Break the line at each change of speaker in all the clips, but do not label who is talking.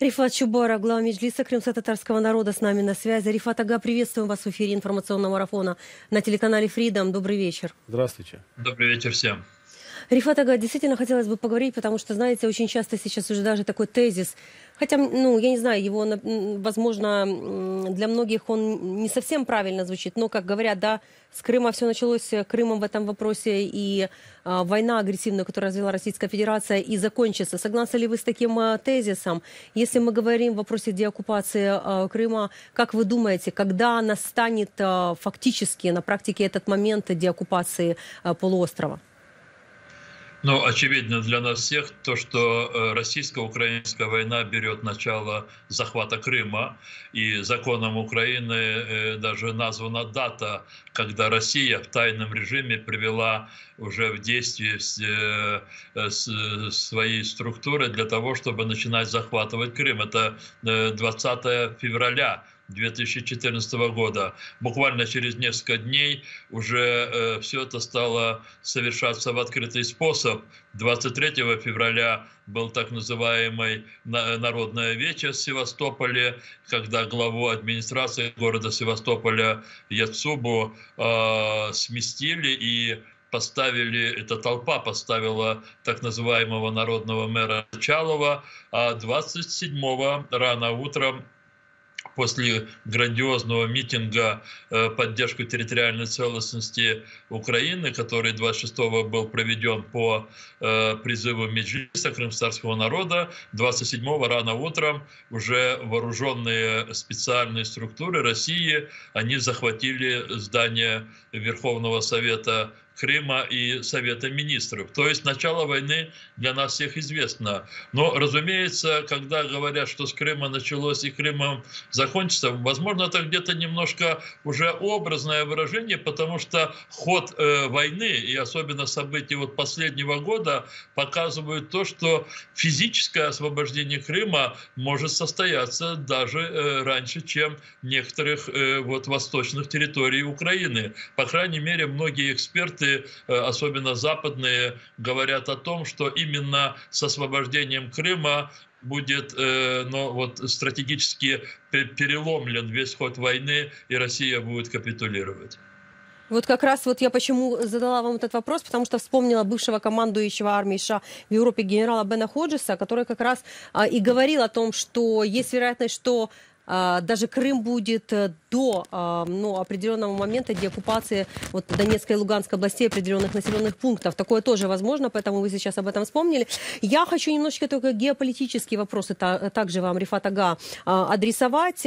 Рифат Чубара, глава Меджлиса крымско-татарского народа, с нами на связи. Рифат ага, приветствуем вас в эфире информационного марафона на телеканале Freedom. Добрый вечер.
Здравствуйте.
Добрый вечер всем.
Рифат ага, действительно хотелось бы поговорить, потому что, знаете, очень часто сейчас уже даже такой тезис, хотя, я не знаю, его, возможно, для многих он не совсем правильно звучит, но, как говорят, да, с Крыма все началось, Крымом в этом вопросе, и война агрессивная, которую развела Российская Федерация, и закончится. Согласны ли вы с таким тезисом? Если мы говорим в вопросе деоккупации Крыма, как вы думаете, когда настанет фактически на практике этот момент деоккупации полуострова?
Ну, очевидно для нас всех то, что российско-украинская война берет начало с захвата Крыма, и законом Украины даже названа дата, когда Россия в тайном режиме привела уже в действие свои структуры для того, чтобы начинать захватывать Крым. Это 20 февраля 2014 года. Буквально через несколько дней уже все это стало совершаться в открытый способ. 23 февраля был так называемый Народное вече в Севастополе, когда главу администрации города Севастополя Яцубу сместили и поставили, эта толпа поставила так называемого народного мэра Чалова, а 27-го рано утром после грандиозного митинга поддержку территориальной целостности Украины, который 26-го был проведен по призыву Меджлиса крымско-татарского народа, 27-го рано утром уже вооруженные специальные структуры России, они захватили здание Верховного Совета Крыма и Совета Министров. То есть начало войны для нас всех известно. Но, разумеется, когда говорят, что с Крыма началось и Крымом закончится, возможно, это где-то немножко уже образное выражение, потому что ход войны и особенно события вот последнего года показывают то, что физическое освобождение Крыма может состояться даже раньше, чем некоторых восточных территорий Украины. По крайней мере, многие эксперты, особенно западные, говорят о том, что именно с освобождением Крыма будет стратегически переломлен весь ход войны, и Россия будет капитулировать.
Вот как раз я почему задала вам этот вопрос, потому что вспомнила бывшего командующего армией США в Европе генерала Бена Ходжеса, который как раз и говорил о том, что есть вероятность, что даже Крым будет до определенного момента деоккупации Донецкой и Луганской областей, определенных населенных пунктов. Такое тоже возможно, поэтому вы сейчас об этом вспомнили. Я хочу немножечко только геополитические вопросы также вам, Рифат ага, адресовать.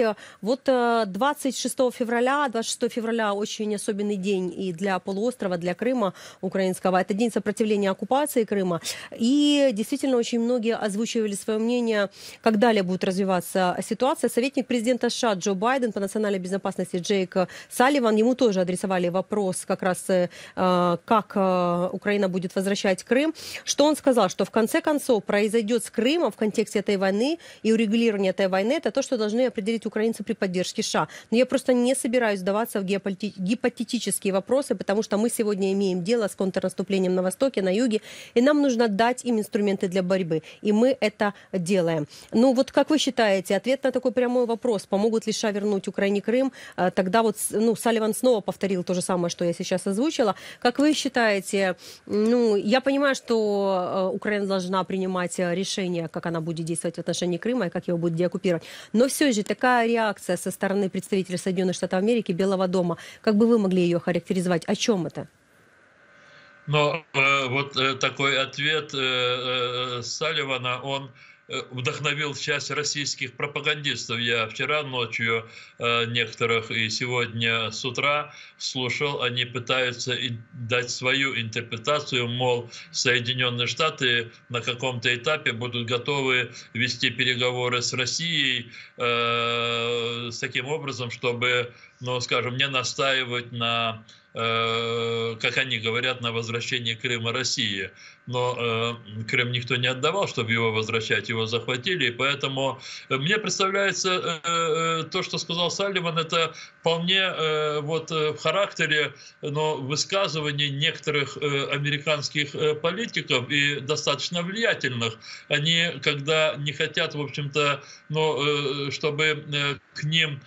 26 февраля очень особенный день и для полуострова, для Крыма украинского. Это день сопротивления оккупации Крыма. И действительно очень многие озвучивали свое мнение, как далее будет развиваться ситуация. Советник президента США Джо Байден по национальной безопасности Джейк Салливан, ему тоже адресовали вопрос как раз, как Украина будет возвращать Крым. Что он сказал? Что в конце концов произойдет с Крымом в контексте этой войны и урегулирования этой войны, это то, что должны определить украинцы при поддержке США. Но я просто не собираюсь вдаваться в гипотетические вопросы, потому что мы сегодня имеем дело с контрнаступлением на Востоке, на Юге, и нам нужно дать им инструменты для борьбы. И мы это делаем. Как вы считаете, ответ на такой прямой вопрос, помогут ли США вернуть Украине Крым? Тогда Салливан снова повторил то же самое, что я сейчас озвучила. Как вы считаете, я понимаю, что Украина должна принимать решение, как она будет действовать в отношении Крыма и как его будет деоккупировать. Но все же такая реакция со стороны представителей Соединенных Штатов Америки, Белого дома, как бы вы могли ее характеризовать? О чем это?
Но такой ответ Салливана, он вдохновил часть российских пропагандистов. Я вчера ночью некоторых и сегодня с утра слушал, они пытаются дать свою интерпретацию, мол, Соединенные Штаты на каком-то этапе будут готовы вести переговоры с Россией с таким образом, чтобы, не настаивать на как они говорят, на возвращение Крыма России. Но Крым никто не отдавал, чтобы его возвращать, его захватили. И поэтому мне представляется, то, что сказал Салливан, это вполне вот в характере, но высказываний некоторых американских политиков и достаточно влиятельных. Они, когда не хотят, в общем-то, чтобы к ним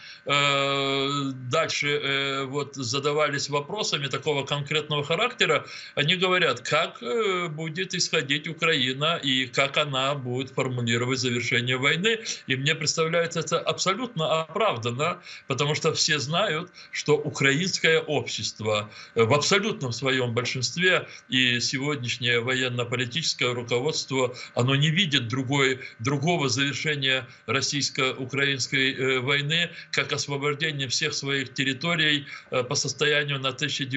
дальше вот задавались вопросами такого конкретного характера, они говорят, как будет исходить Украина и как она будет формулировать завершение войны. И мне представляется это абсолютно оправданно, потому что все знают, что украинское общество в абсолютном своем большинстве и сегодняшнее военно-политическое руководство, оно не видит другого завершения российско-украинской войны, как освобождение всех своих территорий по состоянию на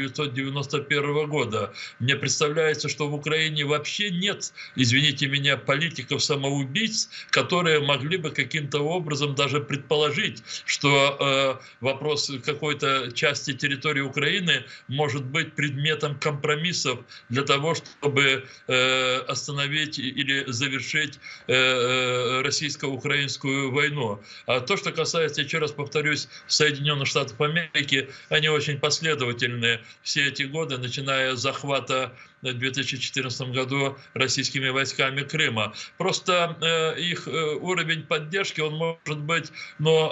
1991 года. Мне представляется, что в Украине вообще нет, извините меня, политиков-самоубийц, которые могли бы каким-то образом даже предположить, что вопрос какой-то части территории Украины может быть предметом компромиссов для того, чтобы остановить или завершить российско-украинскую войну. А то, что касается, еще раз повторюсь, Соединенных Штатов Америки, они очень последовательны все эти годы, начиная с захвата в 2014 году российскими войсками Крыма. Просто их уровень поддержки, он может быть, но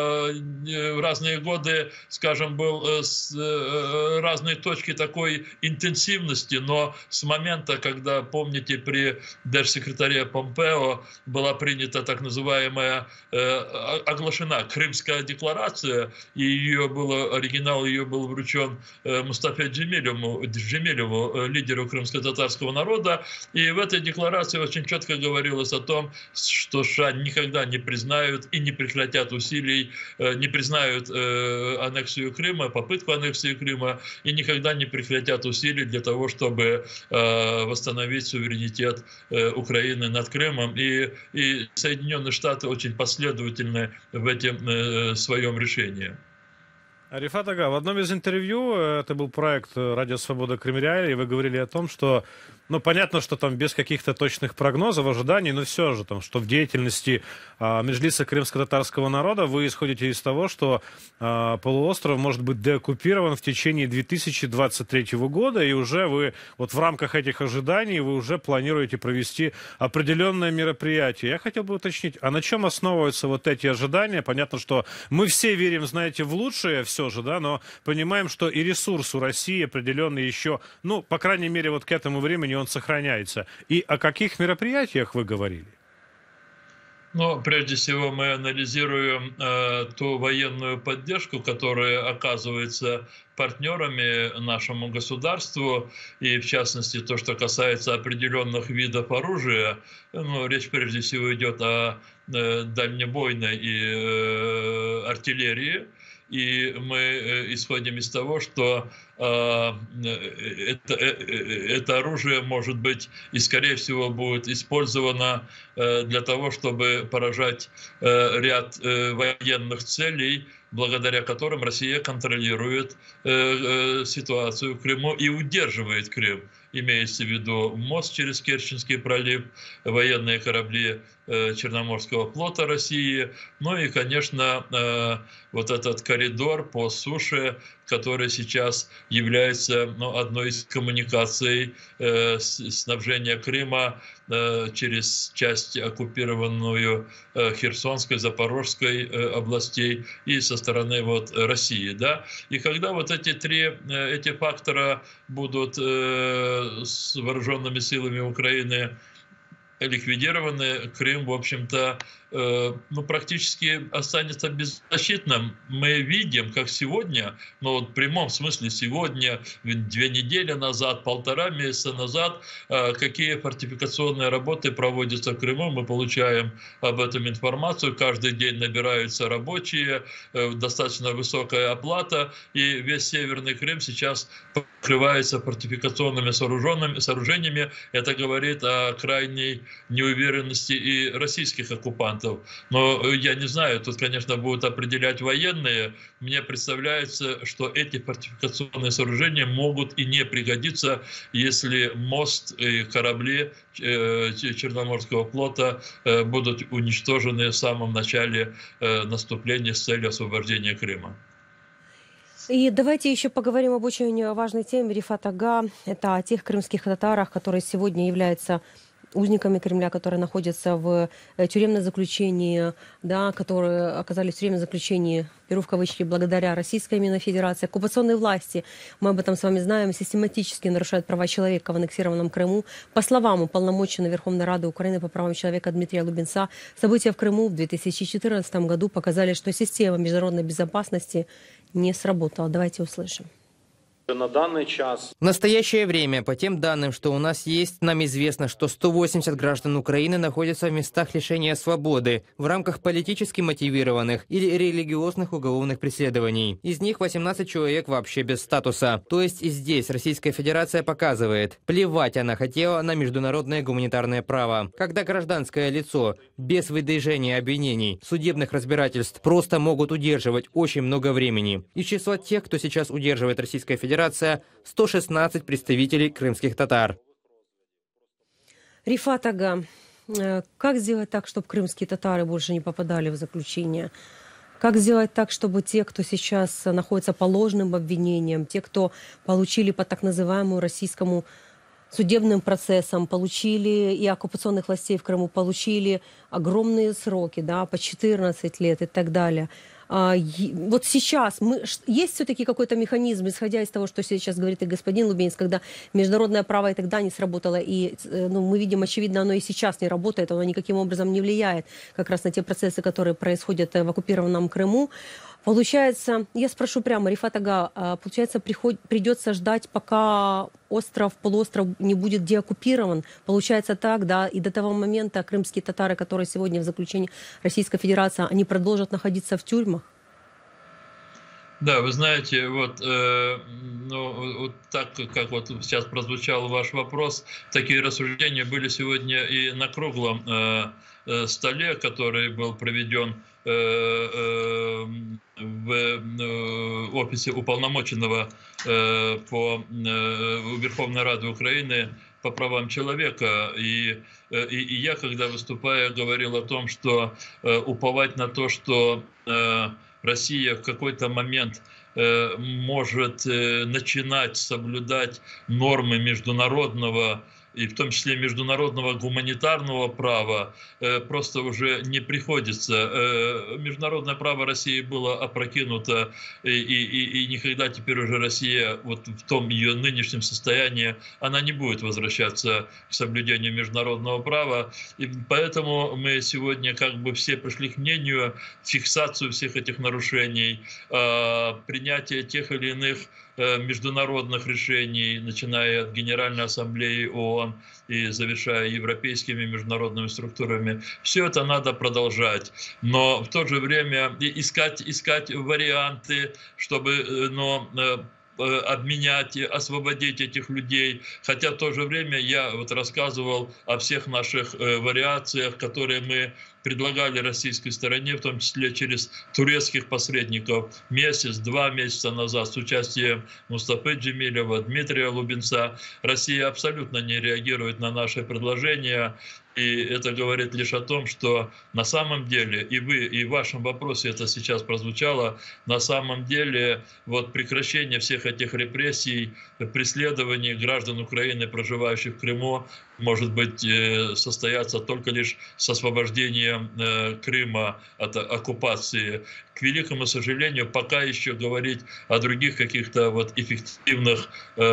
в разные годы, скажем, был с разной точки такой интенсивности, но с момента, когда, помните, при держсекретаре Помпео была принята так называемая, оглашена Крымская декларация, и оригинал ее был вручен Мустафе Джемилеву, лидеру крымско-татарского народа. И в этой декларации очень четко говорилось о том, что США никогда не признают и не прекратят усилий, не признают аннексию Крыма, попытку аннексии Крыма, и никогда не прекратят усилий для того, чтобы восстановить суверенитет Украины над Крымом. И Соединенные Штаты очень последовательны в этом своем решении.
Рифат Ага, в одном из интервью, это был проект «Радио Свобода Крымреалии», вы говорили о том, что, понятно, что там без каких-то точных прогнозов, ожиданий, но все же, что в деятельности Меджлиса крымско-татарского народа вы исходите из того, что полуостров может быть деоккупирован в течение 2023 года, и уже вы, вот в рамках этих ожиданий, вы уже планируете провести определенное мероприятие. Я хотел бы уточнить, а на чем основываются вот эти ожидания? Понятно, что мы все верим, знаете, в лучшее, все же, да, но понимаем, что и ресурс у России определенный еще, по крайней мере, вот к этому времени он сохраняется. И о каких мероприятиях вы говорили?
Прежде всего мы анализируем ту военную поддержку, которая оказывается партнерами нашему государству, и в частности то, что касается определенных видов оружия. Речь прежде всего идет о дальнебойной и артиллерии. И мы исходим из того, что это оружие может быть и, скорее всего, будет использовано для того, чтобы поражать ряд военных целей, благодаря которым Россия контролирует ситуацию в Крыму и удерживает Крым. Имеется в виду мост через Керченский пролив, военные корабли Черноморского флота России, и, конечно, вот этот коридор по суше, который сейчас является одной из коммуникаций снабжения Крыма через часть оккупированную Херсонской, Запорожской областей и со стороны России. Да? И когда эти фактора будут с вооруженными силами Украины ликвидированы, Крым, в общем-то, практически останется беззащитным. Мы видим, как сегодня, в прямом смысле сегодня, 2 недели назад, 1,5 месяца назад, какие фортификационные работы проводятся в Крыму. Мы получаем об этом информацию. Каждый день набираются рабочие, достаточно высокая оплата, и весь Северный Крым сейчас покрывается фортификационными сооружениями. Это говорит о крайней неуверенности и российских оккупантов. вариантов. Но я не знаю, тут, конечно, будут определять военные. Мне представляется, что эти фортификационные сооружения могут и не пригодиться, если мост и корабли Черноморского флота будут уничтожены в самом начале наступления с целью освобождения Крыма.
И давайте еще поговорим об очень важной теме, Рифат Ага. Это о тех крымских татарах, которые сегодня являются узниками Кремля, которые находятся в тюремном заключении, да, которые оказались в тюремном заключении, беру в кавычки, благодаря Российской именно Федерации. Оккупационные власти, мы об этом с вами знаем, систематически нарушают права человека в аннексированном Крыму. По словам уполномоченного Верховной Рады Украины по правам человека Дмитрия Лубенца, события в Крыму в 2014 году показали, что система международной безопасности не сработала. Давайте услышим.
На данный час.
В настоящее время, по тем данным, что у нас есть, нам известно, что 180 граждан Украины находятся в местах лишения свободы в рамках политически мотивированных или религиозных уголовных преследований. Из них 18 человек вообще без статуса. То есть и здесь Российская Федерация показывает, плевать она хотела на международное гуманитарное право. Когда гражданское лицо без выдвижения обвинений, судебных разбирательств просто могут удерживать очень много времени. Из числа тех, кто сейчас удерживает Российская Федерация, 116 представителей крымских татар.
Рифат Ага, как сделать так, чтобы крымские татары больше не попадали в заключение? Как сделать так, чтобы те, кто сейчас находится по ложным обвинениям, те, кто получили по так называемому российскому судебным процессам, получили и оккупационных властей в Крыму, получили огромные сроки, да, по 14 лет и так далее. Вот сейчас есть все-таки какой-то механизм, исходя из того, что сейчас говорит и господин Лубенец, когда международное право и тогда не сработало, и мы видим, очевидно, оно и сейчас не работает, оно никаким образом не влияет как раз на те процессы, которые происходят в оккупированном Крыму. Получается, я спрошу прямо, Рифат Ага, получается, придется ждать, пока полуостров не будет деоккупирован. Получается так, да, и до того момента крымские татары, которые сегодня в заключении Российской Федерации, они продолжат находиться в тюрьмах?
Да, вы знаете, вот так, как вот сейчас прозвучал ваш вопрос, такие рассуждения были сегодня и на круглом столе, который был проведен в офисе уполномоченного по Верховной Раде Украины по правам человека. И я, когда выступая, говорил о том, что уповать на то, что Россия в какой-то момент может начинать соблюдать нормы международного и в том числе международного гуманитарного права, просто уже не приходится. Международное право России было опрокинуто, и никогда теперь уже Россия вот в том ее нынешнем состоянии, она не будет возвращаться к соблюдению международного права. И поэтому мы сегодня как бы все пришли к мнению, фиксацию всех этих нарушений, принятие тех или иных международных решений, начиная от Генеральной Ассамблеи ООН и завершая европейскими международными структурами. Все это надо продолжать, но в то же время искать варианты, чтобы обменять, освободить этих людей. Хотя в то же время я вот рассказывал о всех наших вариациях, которые мы предлагали российской стороне, в том числе через турецких посредников, два месяца назад с участием Мустафы Джемилева, Дмитрия Лубенца. Россия абсолютно не реагирует на наши предложения. И это говорит лишь о том, что на самом деле, и в вашем вопросе это сейчас прозвучало, на самом деле вот прекращение всех этих репрессий, преследований граждан Украины, проживающих в Крыму, может быть состояться только лишь с освобождением Крыма от оккупации. К великому сожалению, пока еще говорить о других каких-то вот эффективных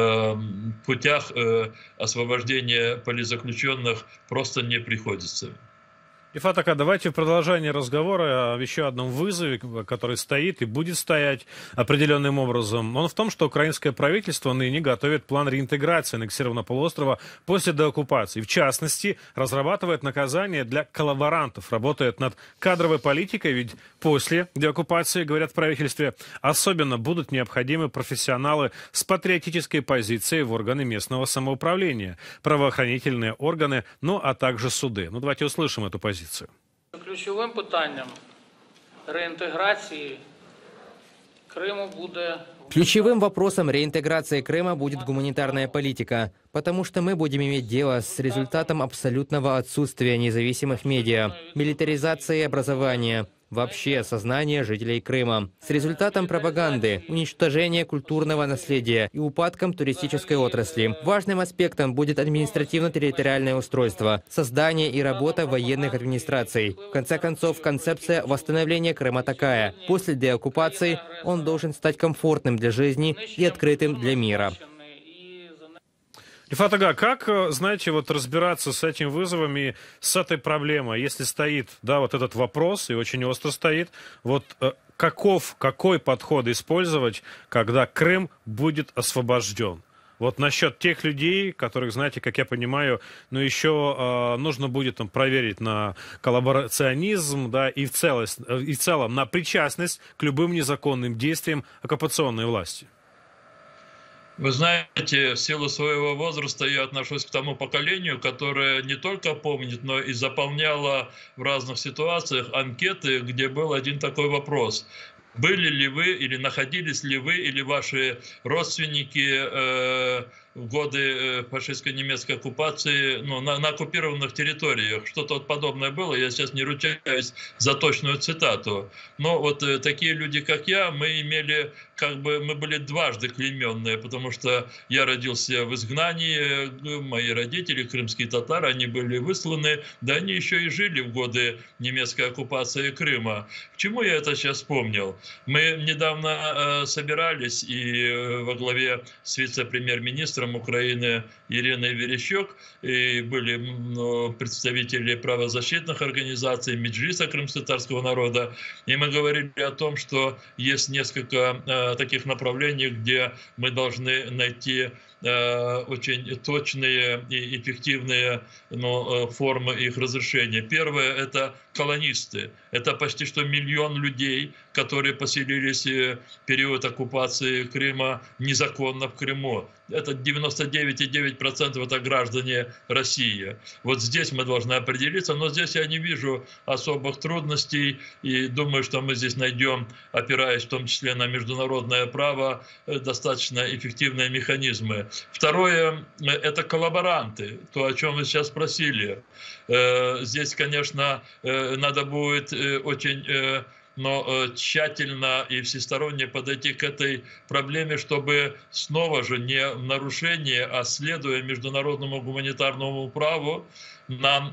путях освобождения политзаключенных просто не приходится.
Рифат Ага, давайте в продолжении разговора о еще одном вызове, который стоит и будет стоять определенным образом. Он в том, что украинское правительство ныне готовит план реинтеграции аннексированного полуострова после деоккупации. В частности, разрабатывает наказание для коллаборантов, работает над кадровой политикой, ведь после деоккупации, говорят в правительстве, особенно будут необходимы профессионалы с патриотической позицией в органы местного самоуправления, правоохранительные органы, а также суды. Давайте услышим эту позицию.
ключовим питанням реінтеграції Криму буде...
Ключевым вопросом реинтеграции Крыма будет гуманитарная политика, потому что мы будем иметь дело с результатом абсолютного отсутствия независимых медиа, милитаризации образования, вообще сознания жителей Крыма, с результатом пропаганды, уничтожения культурного наследия и упадком туристической отрасли. Важным аспектом будет административно-территориальное устройство, создание и работа военных администраций. В конце концов, концепция восстановления Крыма такая. После деоккупации он должен стать комфортным для жизни и открытым для мира.
Рифат ага, как, знаете, вот разбираться с этим вызовом и с этой проблемой, если стоит, да, вот этот вопрос, и очень остро стоит, вот какой подход использовать, когда Крым будет освобожден? Вот насчет тех людей, которых, знаете, как я понимаю, ну еще нужно будет там проверить на коллаборационизм, да, и в целом на причастность к любым незаконным действиям оккупационной власти.
Вы знаете, в силу своего возраста я отношусь к тому поколению, которое не только помнит, но и заполняло в разных ситуациях анкеты, где был один такой вопрос. Были ли вы или находились ли вы или ваши родственники в годы фашистской немецкой оккупации, ну, на оккупированных территориях? Что-то подобное было, я сейчас не ручаюсь за точную цитату. Но вот такие люди, как я, мы имели, как бы, мы были дважды клейменные, потому что я родился в изгнании, мои родители, крымские татары, они были высланы, да они еще и жили в годы немецкой оккупации Крыма. К чему я это сейчас вспомнил? Мы недавно собирались и во главе с вице-премьер-министром Украины Ириной Верещук, и были представители правозащитных организаций, Меджлиса крымско-татарского народа, и мы говорили о том, что есть несколько таких направлений, где мы должны найти очень точные и эффективные формы их разрешения. Первое – это колонисты. Это почти что 1 миллион людей, которые поселились в период оккупации Крыма незаконно в Крыму. Это 99,9% это граждане России. Вот здесь мы должны определиться, но здесь я не вижу особых трудностей и думаю, что мы здесь найдем, опираясь в том числе на международное право, достаточно эффективные механизмы. Второе – это коллаборанты, то, о чем вы сейчас спросили. Здесь, конечно, надо будет очень тщательно и всесторонне подойти к этой проблеме, чтобы снова же не в нарушение, а следуя международному гуманитарному праву, нам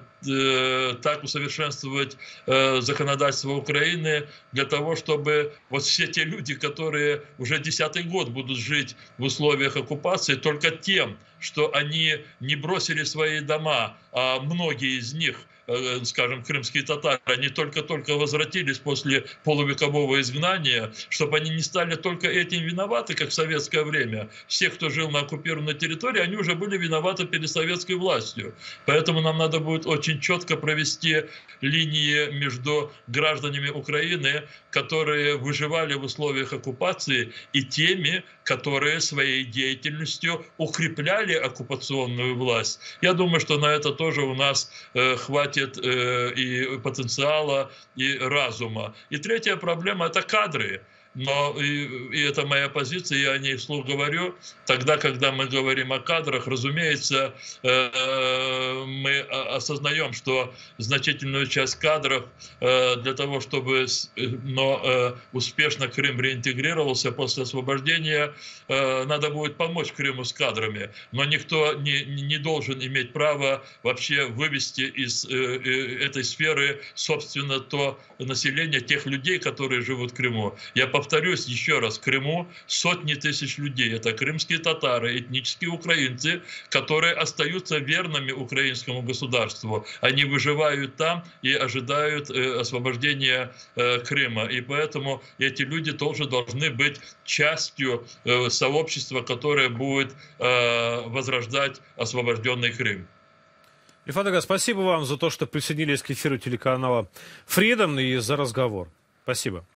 так усовершенствовать законодательство Украины для того, чтобы вот все те люди, которые уже 10-й год будут жить в условиях оккупации, только тем, что они не бросили свои дома, а многие из них, скажем, крымские татары, они только-только возвратились после полувекового изгнания, чтобы они не стали только этим виноваты, как в советское время. Все, кто жил на оккупированной территории, они уже были виноваты перед советской властью. Поэтому нам надо будет очень четко провести линии между гражданами Украины, которые выживали в условиях оккупации, и теми, которые своей деятельностью укрепляли оккупационную власть. Я думаю, что на это тоже у нас хватит и потенциала, и разума. И третья проблема – это кадры. Но и это моя позиция, я о ней вслух говорю. Тогда, когда мы говорим о кадрах, разумеется, мы осознаем, что значительную часть кадров для того, чтобы успешно Крым реинтегрировался после освобождения, надо будет помочь Крыму с кадрами. Но никто не должен иметь права вообще вывести из этой сферы, собственно, то население, тех людей, которые живут в Крыму. Я повторюсь еще раз, в Крыму сотни тысяч людей. Это крымские татары, этнические украинцы, которые остаются верными украинскому государству. Они выживают там и ожидают освобождения Крыма. И поэтому эти люди тоже должны быть частью сообщества, которое будет возрождать освобожденный Крым.
Рифат ага, спасибо вам за то, что присоединились к эфиру телеканала Freedom и за разговор. Спасибо.